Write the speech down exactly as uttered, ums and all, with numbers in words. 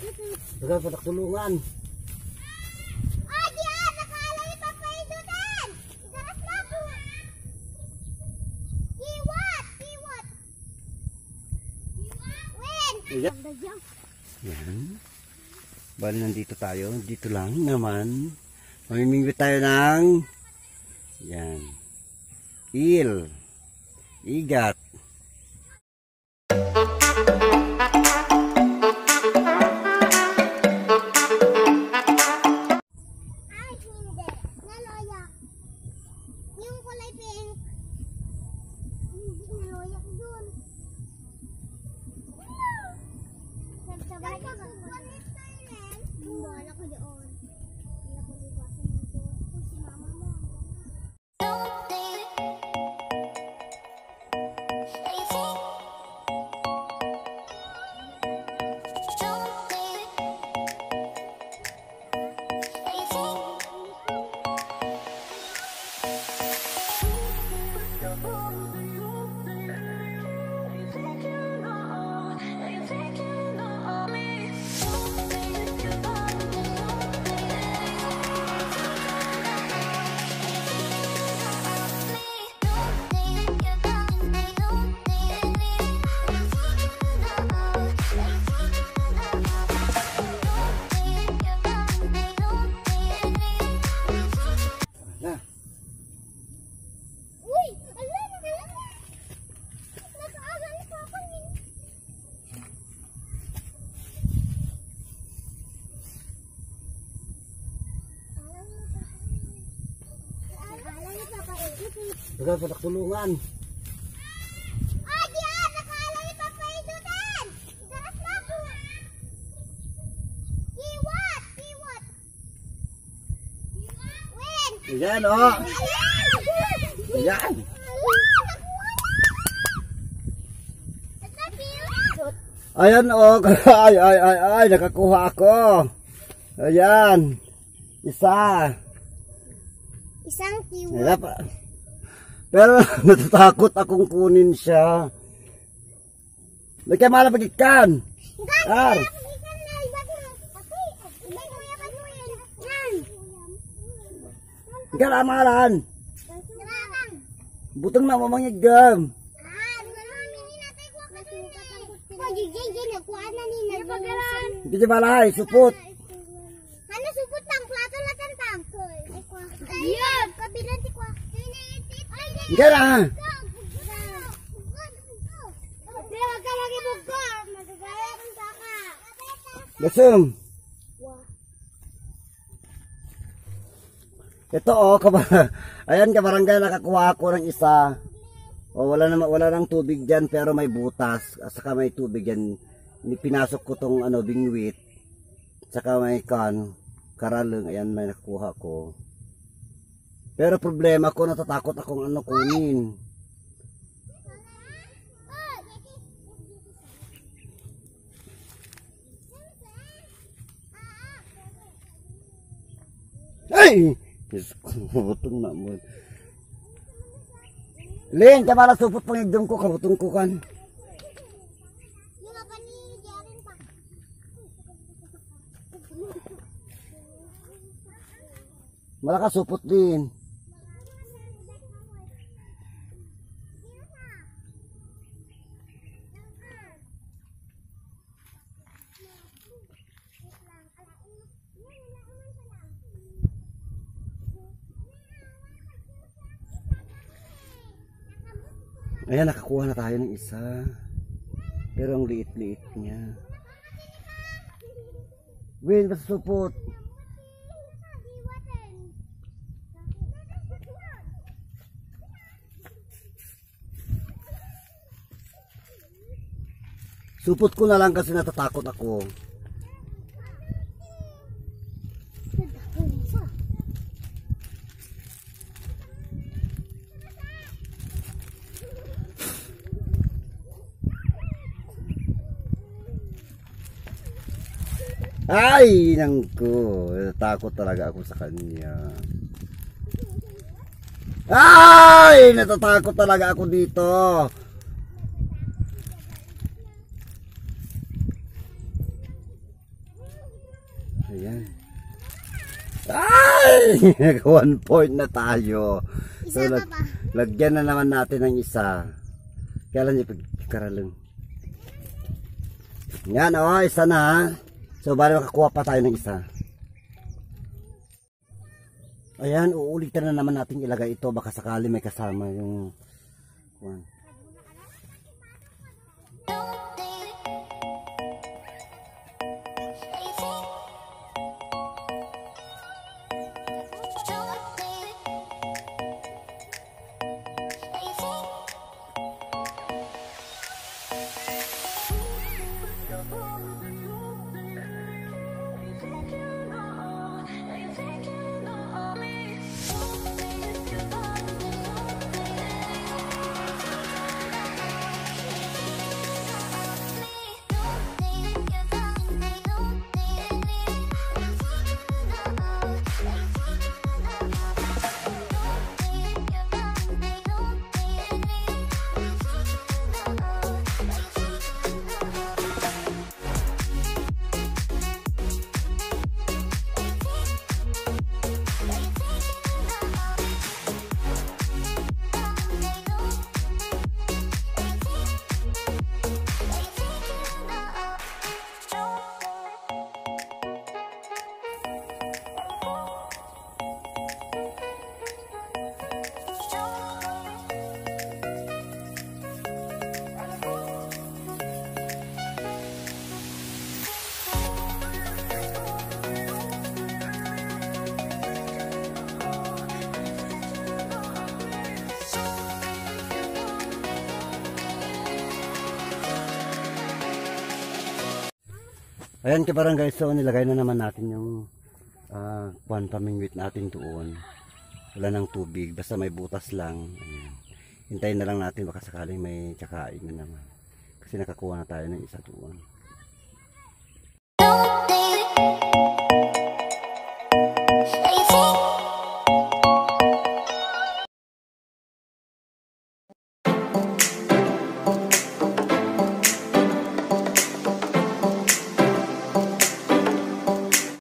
Dagan pa tulungan. Ah, diyan nakalay pa paidutan. Garas na po. Kiwat, kiwat. Wen. Yan. Yan. Bali nandito tayo. Dito lang naman. Mamimingwit tayo ng yan. Il. Igat. Dagan pa tulungan. Ah, diyan nakalay pa paidutan. Garas na po. Kiwat, kiwat. Wen. Yan oh. Yan. Ayan oh. Ay ay ay ay nakakuha ako. Ayan. Isa. Isang kiwat. Ayan pa. Pero natatakot akong kunin siya. Nagkamala pagikan. Ar. Ikan amalan. Butang na mamangigam. Hindi balay, supot. Ano supot tang plato na tantang? Ayun, kabilang ti kwa. Ikan ah. Gasum. Ito oh, kaba. Ayan kabarangay, nakakuha ako ng isa. O wala na wala nang tubig diyan pero may butas, at saka may tubig diyan. Pinasok ko tong ano bingwit. Saka may kan karaleng, ayan may nakuha ko. Pero problema ko, natatakot akong ano kunin. Ay! Kabutong na mo. Len, kamala supot pang igdom ko, kabutong ko kan. Malakas supot din. Ayan, nakakuha na tayo ng isa. Pero ang liit-liit niya. Win, basta supot. Supot ko na lang kasi natatakot ako. Ay, nangko. Takot talaga ako sa kanya. Ay, natatakot talaga ako dito. Ayan. Ay! One point na tayo. So, Isa pa lag ba? lagyan na naman natin ng isa. Kailan niya pagkaralong. Yan, oh, isa na. So, bali makakuha pa tayo ng isa. Ayan, uulitin na naman natin ilagay ito. Baka sakali may kasama yung... One. Ayan kabarangay, so nilagay na naman natin yung uh, kwan pamingwit natin doon. Wala ng tubig, basta may butas lang. Ayan. Hintayin na lang natin baka sakaling may tsakain na naman. Kasi nakakuha na tayo ng isa doon.